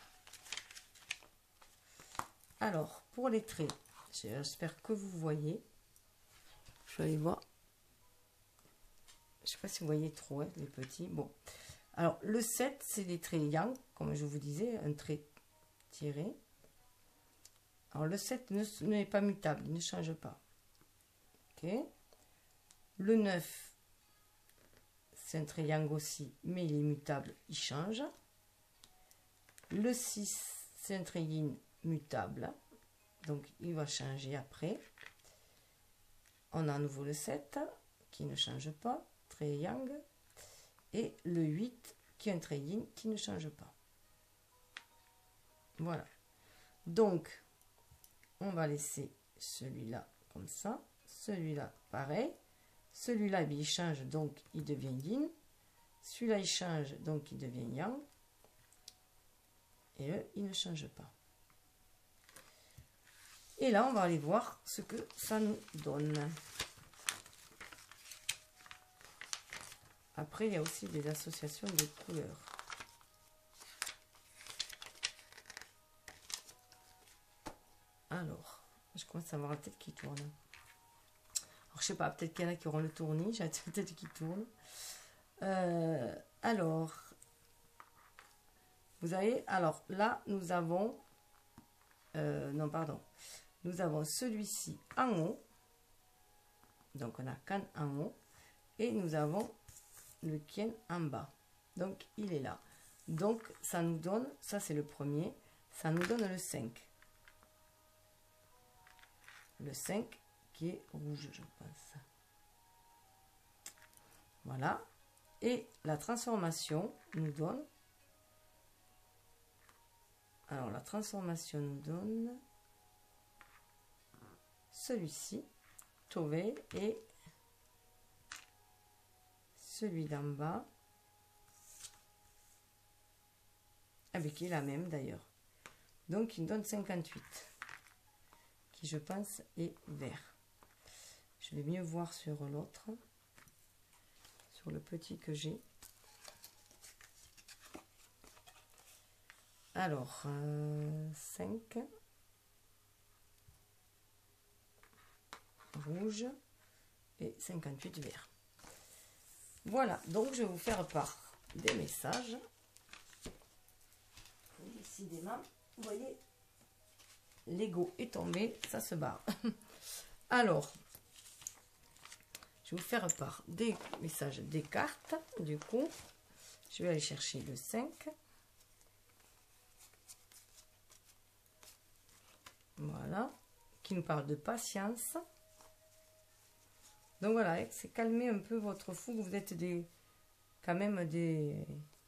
Alors, pour les traits, j'espère que vous voyez. Je vais aller voir. Je ne sais pas si vous voyez trop, hein, les petits. Bon. Alors, le sept, c'est des traits yang, comme je vous disais, un trait tiré. Alors, le sept n'est pas mutable, il ne change pas. Ok. Le neuf, c'est un trait yang aussi, mais il est mutable, il change. Le six, c'est un trait yin mutable, donc il va changer après. On a à nouveau le sept, qui ne change pas, trait yang. Et le huit, qui est un trait yin, qui ne change pas. Voilà. Donc, on va laisser celui-là comme ça. Celui-là, pareil. Celui-là, il change, donc il devient yin. Celui-là, il change, donc il devient yang. Et eux, il ne change pas. Et là, on va aller voir ce que ça nous donne. Après, il y a aussi des associations de couleurs. Alors, je commence à avoir la tête qui tourne. Alors, je sais pas, peut-être qu'il y en a qui auront le tournis, j'ai peut-être qui tourne. Euh, alors, vous avez, alors là, nous avons, euh, non, pardon, nous avons celui-ci en haut. Donc, on a Kan en haut. Et nous avons le Kien en bas. Donc, il est là. Donc, ça nous donne, ça c'est le premier, ça nous donne le cinq. Le cinq qui est rouge, je pense. Voilà. Et la transformation nous donne, alors la transformation nous donne celui-ci, Tové, et celui d'en bas, avec qui est la même d'ailleurs. Donc il nous donne cinquante-huit, qui je pense est vert. Je vais mieux voir sur l'autre, sur le petit que j'ai. Alors, euh, cinq, rouge et cinquante-huit vert. Voilà, donc je vais vous faire part des messages. Décidément, vous voyez, l'ego est tombé, ça se barre. Alors, je vais vous faire part des messages des cartes. Du coup, je vais aller chercher le cinq. Voilà, qui nous parle de patience. Donc voilà, c'est calmer un peu votre fougue. Vous êtes des, quand même des,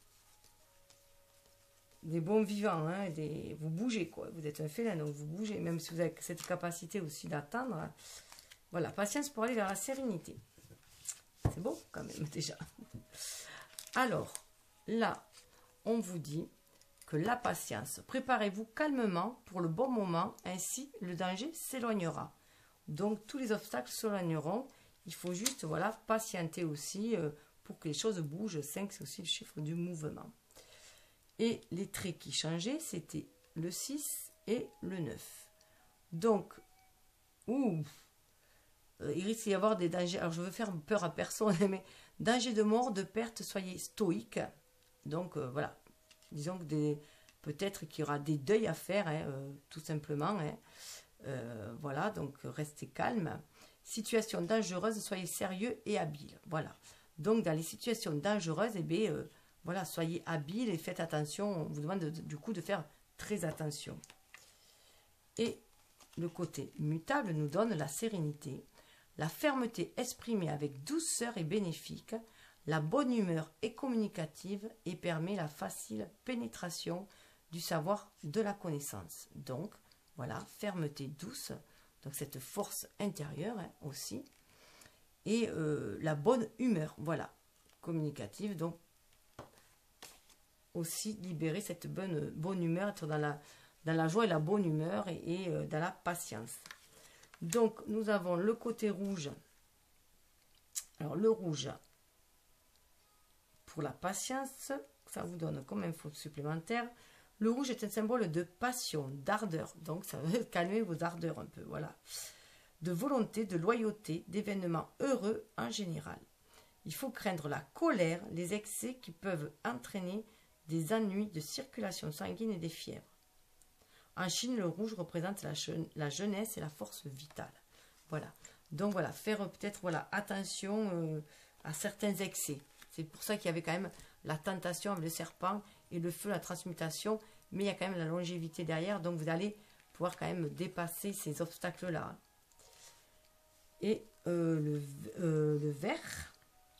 des bons vivants. Hein, des, vous bougez quoi. Vous êtes un félin, donc vous bougez. Même si vous avez cette capacité aussi d'attendre. Voilà, patience pour aller vers la sérénité. C'est beau quand même déjà. Alors, là, on vous dit que la patience, préparez-vous calmement pour le bon moment, ainsi le danger s'éloignera. Donc, tous les obstacles s'éloigneront. Il faut juste, voilà, patienter aussi euh, pour que les choses bougent. cinq, c'est aussi le chiffre du mouvement. Et les traits qui changeaient, c'était le six et le neuf. Donc, ouh, euh, il risque d'y avoir des dangers. Alors, je veux faire peur à personne, mais danger de mort, de perte, soyez stoïque. Donc, euh, voilà. Disons que des, peut-être qu'il y aura des deuils à faire, hein, euh, tout simplement. Hein. Euh, voilà, donc restez calme. Situation dangereuse, soyez sérieux et habile. Voilà. Donc, dans les situations dangereuses, eh bien, euh, voilà, soyez habile et faites attention. On vous demande de, de, du coup de faire très attention. Et le côté mutable nous donne la sérénité, la fermeté exprimée avec douceur et bénéfique. La bonne humeur est communicative et permet la facile pénétration du savoir de la connaissance. Donc, voilà, fermeté douce, donc cette force intérieure hein, aussi. Et euh, la bonne humeur, voilà, communicative, donc aussi libérer cette bonne, bonne humeur, être dans la, dans la joie et la bonne humeur et, et euh, dans la patience. Donc, nous avons le côté rouge. Alors, le rouge, pour la patience, ça vous donne comme info supplémentaire. Le rouge est un symbole de passion, d'ardeur. Donc, ça va calmer vos ardeurs un peu, voilà. De volonté, de loyauté, d'événements heureux en général. Il faut craindre la colère, les excès qui peuvent entraîner des ennuis de circulation sanguine et des fièvres. En Chine, le rouge représente la, la jeunesse et la force vitale. Voilà. Donc, voilà, faire peut-être voilà, attention euh, à certains excès. C'est pour ça qu'il y avait quand même la tentation avec le serpent et le feu, la transmutation. Mais il y a quand même la longévité derrière. Donc, vous allez pouvoir quand même dépasser ces obstacles-là. Et euh, le, euh, le vert.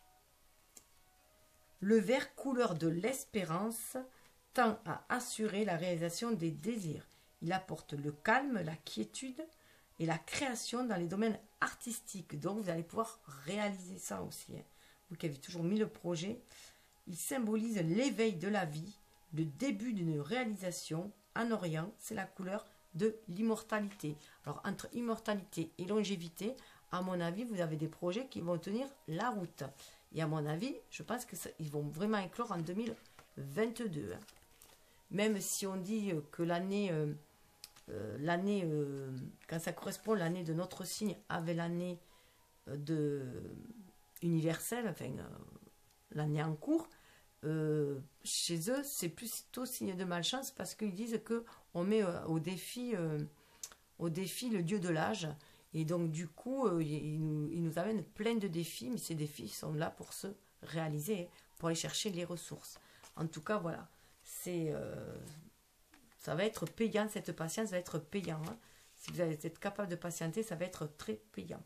Le vert, couleur de l'espérance, tend à assurer la réalisation des désirs. Il apporte le calme, la quiétude et la création dans les domaines artistiques. Donc, vous allez pouvoir réaliser ça aussi. Hein. Vous qui avez toujours mis le projet. Il symbolise l'éveil de la vie, le début d'une réalisation. En Orient, c'est la couleur de l'immortalité. Alors, entre immortalité et longévité, à mon avis, vous avez des projets qui vont tenir la route. Et à mon avis, je pense qu'ils vont vraiment éclore en deux mille vingt-deux. Hein. Même si on dit que l'année, euh, euh, l'année, euh, quand ça correspond, l'année de notre signe avec l'année de universel, enfin euh, l'année en cours, euh, chez eux, c'est plutôt signe de malchance parce qu'ils disent que on met euh, au défi, euh, au défi le dieu de l'âge. Et donc, du coup, euh, ils, nous, ils nous amènent plein de défis, mais ces défis sont là pour se réaliser, pour aller chercher les ressources. En tout cas, voilà. C'est, euh, ça va être payant, cette patience va être payant. Hein. Si vous allez être capable de patienter, ça va être très payant.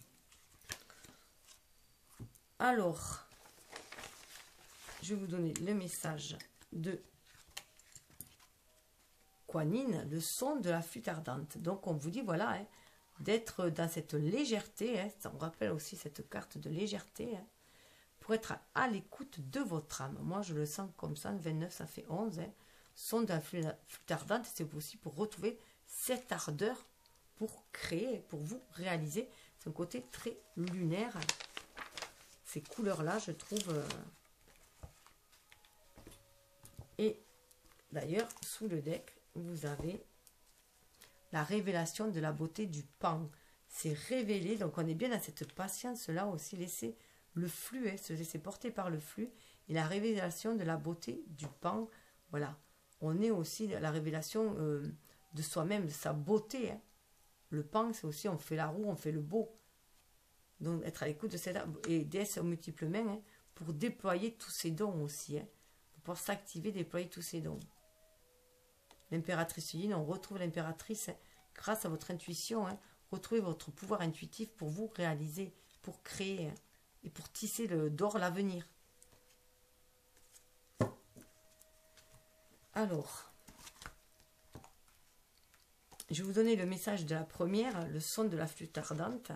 Alors, je vais vous donner le message de Kuan Yin, le son de la flûte ardente. Donc, on vous dit, voilà, hein, d'être dans cette légèreté, hein, on rappelle aussi cette carte de légèreté, hein, pour être à, à l'écoute de votre âme. Moi, je le sens comme ça, vingt-neuf, ça fait onze. Hein, son de la flûte ardente, c'est aussi pour retrouver cette ardeur pour créer, pour vous réaliser. C'est un côté très lunaire. Ces couleurs-là, je trouve... Euh... Et d'ailleurs, sous le deck, vous avez la révélation de la beauté du pan. C'est révélé, donc on est bien dans cette patience-là aussi, laisser le flux, hein, se laisser porter par le flux, et la révélation de la beauté du pan. Voilà, on est aussi la révélation euh, de soi-même, de sa beauté. Hein. Le pan, c'est aussi, on fait la roue, on fait le beau. Donc, être à l'écoute de cette... Et déesse aux multiples mains, hein, pour déployer tous ses dons aussi. Hein, pour pouvoir s'activer, déployer tous ses dons. L'impératrice Yin, on retrouve l'impératrice hein, grâce à votre intuition. Hein, retrouvez votre pouvoir intuitif pour vous réaliser, pour créer hein, et pour tisser le d'or l'avenir. Alors, je vais vous donner le message de la première, le son de la flûte ardente.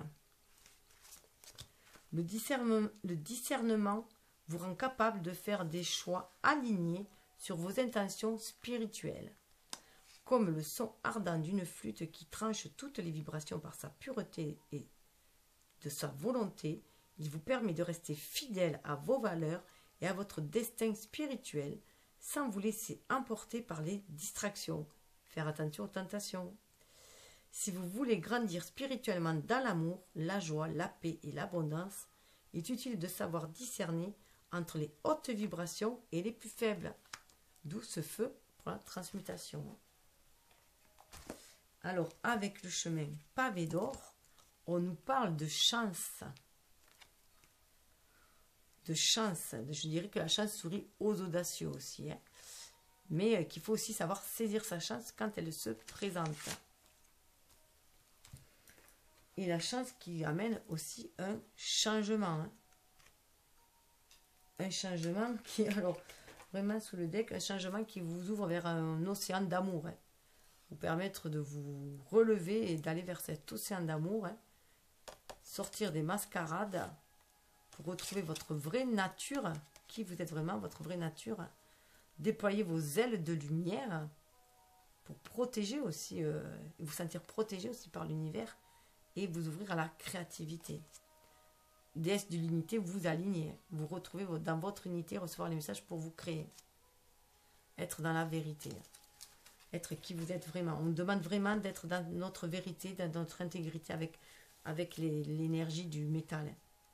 Le discernement, le discernement vous rend capable de faire des choix alignés sur vos intentions spirituelles. Comme le son ardent d'une flûte qui tranche toutes les vibrations par sa pureté et de sa volonté, il vous permet de rester fidèle à vos valeurs et à votre destin spirituel sans vous laisser emporter par les distractions. Faire attention aux tentations. Si vous voulez grandir spirituellement dans l'amour, la joie, la paix et l'abondance, il est utile de savoir discerner entre les hautes vibrations et les plus faibles. D'où ce feu pour la transmutation. Alors, avec le chemin pavé d'or, on nous parle de chance. De chance. Je dirais que la chance sourit aux audacieux aussi. Hein. Mais qu'il faut aussi savoir saisir sa chance quand elle se présente. Et la chance qui amène aussi un changement. Hein. Un changement qui, alors, vraiment sous le deck, un changement qui vous ouvre vers un océan d'amour. Hein. Vous permettre de vous relever et d'aller vers cet océan d'amour. Hein. Sortir des mascarades pour retrouver votre vraie nature, qui vous êtes vraiment, votre vraie nature. Hein. Déployer vos ailes de lumière pour protéger aussi, euh, vous sentir protégé aussi par l'univers. Et vous ouvrir à la créativité. Déesse de l'unité, vous alignez. Vous retrouvez dans votre unité, recevoir les messages pour vous créer. Être dans la vérité. Être qui vous êtes vraiment. On demande vraiment d'être dans notre vérité, dans notre intégrité avec, avec l'énergie du métal.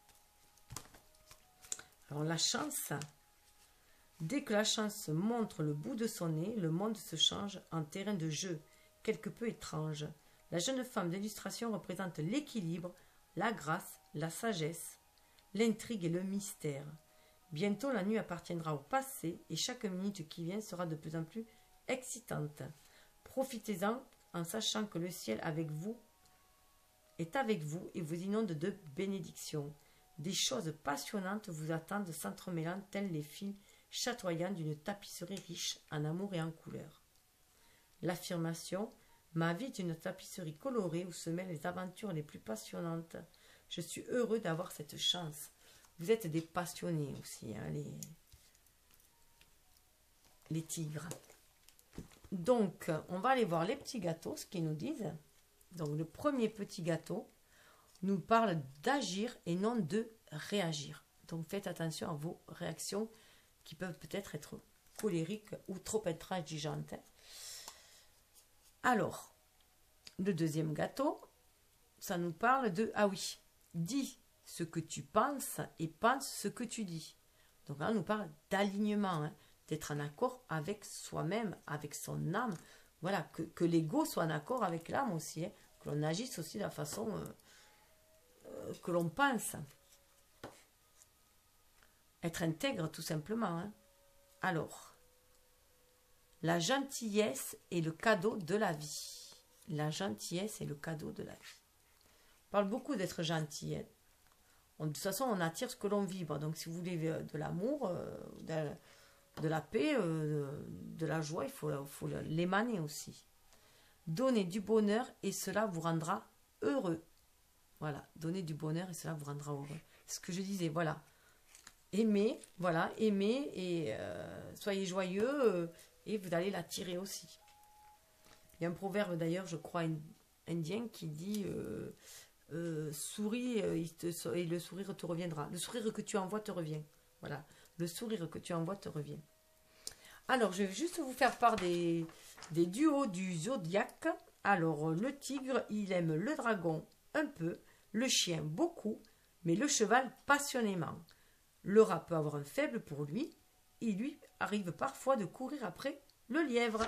Alors la chance. Dès que la chance montre le bout de son nez, le monde se change en terrain de jeu, quelque peu étrange. La jeune femme d'illustration représente l'équilibre, la grâce, la sagesse, l'intrigue et le mystère. Bientôt, la nuit appartiendra au passé et chaque minute qui vient sera de plus en plus excitante. Profitez-en en sachant que le ciel avec vous est avec vous et vous inonde de bénédictions. Des choses passionnantes vous attendent s'entremêlant tels les fils chatoyants d'une tapisserie riche en amour et en couleurs. L'affirmation « Ma vie est une tapisserie colorée où se mêlent les aventures les plus passionnantes. Je suis heureux d'avoir cette chance. » Vous êtes des passionnés aussi, hein, les... les tigres. Donc, on va aller voir les petits gâteaux, ce qu'ils nous disent. Donc, le premier petit gâteau nous parle d'agir et non de réagir. Donc, faites attention à vos réactions qui peuvent peut-être être colériques ou trop intransigeantes. Alors, le deuxième gâteau, ça nous parle de... Ah oui, dis ce que tu penses et pense ce que tu dis. Donc là, on nous parle d'alignement, hein, d'être en accord avec soi-même, avec son âme. Voilà, que, que l'ego soit en accord avec l'âme aussi, hein, que l'on agisse aussi de la façon euh, euh, que l'on pense. Être intègre, tout simplement. Hein. Alors, la gentillesse est le cadeau de la vie. La gentillesse est le cadeau de la vie. On parle beaucoup d'être gentil. Hein. On, de toute façon, on attire ce que l'on vibre. Donc, si vous voulez de l'amour, euh, de, de la paix, euh, de la joie, il faut, faut l'émaner aussi. Donnez du bonheur et cela vous rendra heureux. Voilà, donnez du bonheur et cela vous rendra heureux. C'est ce que je disais, voilà. Aimez, voilà, aimez et euh, soyez joyeux euh, et vous allez l'attirer aussi. Il y a un proverbe d'ailleurs, je crois, indien qui dit euh, euh, souris euh, il te, et le sourire te reviendra. Le sourire que tu envoies te revient. Voilà, le sourire que tu envoies te revient. Alors, je vais juste vous faire part des, des duos du zodiaque. Alors, le tigre, il aime le dragon un peu, le chien beaucoup, mais le cheval passionnément. Le rat peut avoir un faible pour lui. Il lui arrive parfois de courir après le lièvre.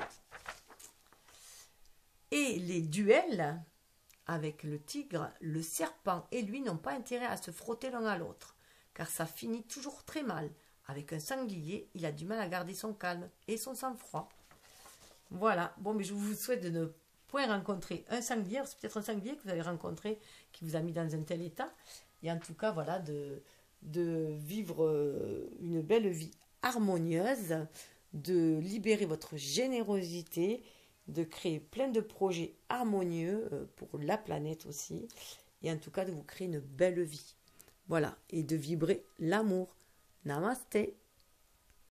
Et les duels avec le tigre, le serpent et lui n'ont pas intérêt à se frotter l'un à l'autre, car ça finit toujours très mal. Avec un sanglier, il a du mal à garder son calme et son sang-froid. Voilà. Bon, mais je vous souhaite de ne point rencontrer un sanglier. C'est peut-être un sanglier que vous avez rencontré qui vous a mis dans un tel état. Et en tout cas, voilà, de... de vivre une belle vie harmonieuse, de libérer votre générosité, de créer plein de projets harmonieux pour la planète aussi, et en tout cas de vous créer une belle vie. Voilà, et de vibrer l'amour. Namasté.